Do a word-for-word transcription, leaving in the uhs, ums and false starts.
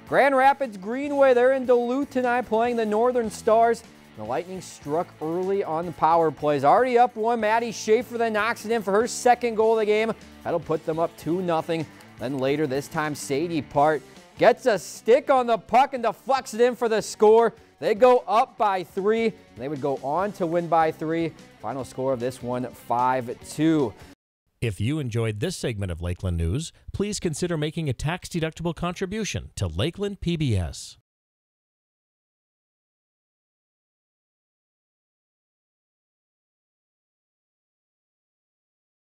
Grand Rapids Greenway, they're in Duluth tonight playing the Northern Stars. The Lightning struck early on the power plays. Already up one, Maddie Schaefer then knocks it in for her second goal of the game. That'll put them up two nothing. Then later, this time Sadie Part gets a stick on the puck and deflects it in for the score. They go up by three. They would go on to win by three. Final score of this one, five two. If you enjoyed this segment of Lakeland News, please consider making a tax-deductible contribution to Lakeland P B S.